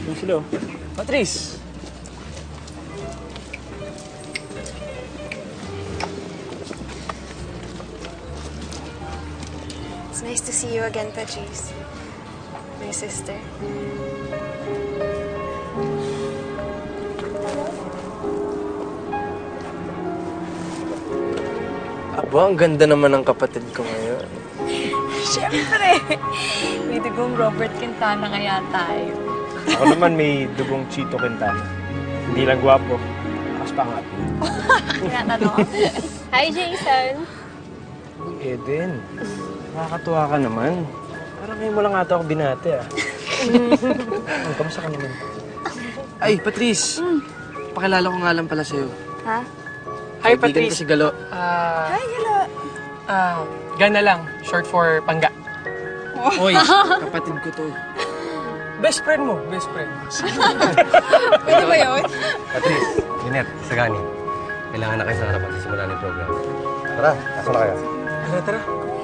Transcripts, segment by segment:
Yung sila. Patrice! It's nice to see you again, Patrice. My sister. Aba, ang ganda naman ng kapatid ko ngayon. Siyempre! May dugong Robert Quintana kaya tayo. Ako naman may dugong Chito Quintana. Hindi lang gwapo. Akas pangat. Tinatanong ako. Hi, Jason! Uy, Eden. Nakakatuwa ka naman. Parang ngayon mo lang ata ako binate, ah. Kamusta ka naman? Ay, Patrice! Pakilala ko nga lang pala sa'yo. Ha? Hi, Kaibigan Patrice. ko si Galo. Hi, hello! Gana lang. Short for Pangga. Oy, kapatid ko to. Best friend mo. Best friend. Pwede ba yun? Patrice, Lynette, Sagani. Kailangan na kayo sa harapan sa simula ng program. Tara, asa na kayo? Tara, tara.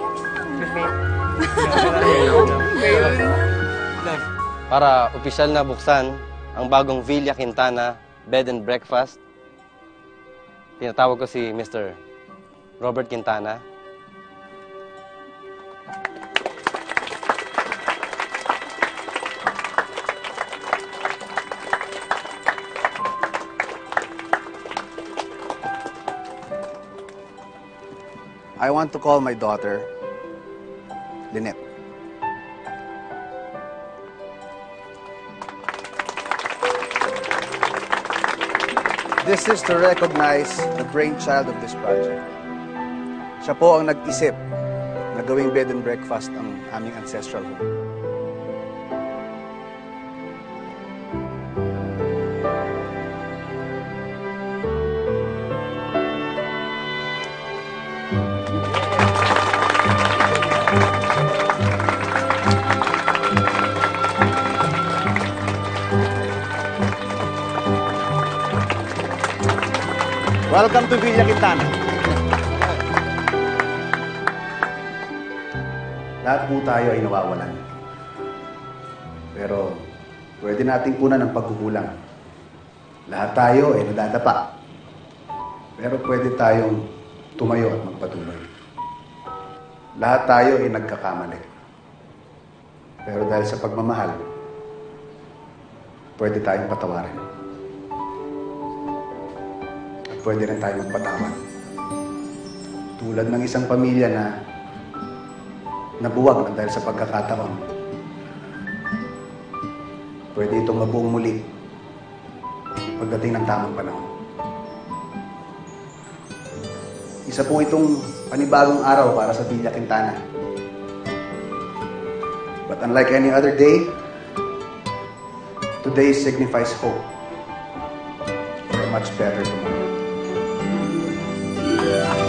Para opisyal na buksan ang bagong Villa Quintana Bed and Breakfast, tinatawag ko si Mr. Robert Quintana. I want to call my daughter, Lynette. This is to recognize the brainchild of this project. Siya po ang nag-isip na gawing bed and breakfast ang aming ancestral home. Welcome to Villa Quintana. Lahat po tayo ay nawawalan. Pero pwede nating punan ang pagkukulang. Lahat tayo ay nadadapa. Pero pwede tayong tumayo at magpatuloy. Lahat tayo ay nagkakamali. Pero dahil sa pagmamahal, pwede tayong patawarin. Pwede rin tayo magpatawad. Tulad ng isang pamilya na nabuwag na dahil sa pagkakataon. Pwede itong mabuong muli pagdating ng tamang panahon. Isa po itong panibagong araw para sa Villa Quintana. But unlike any other day, today signifies hope for a much better tomorrow.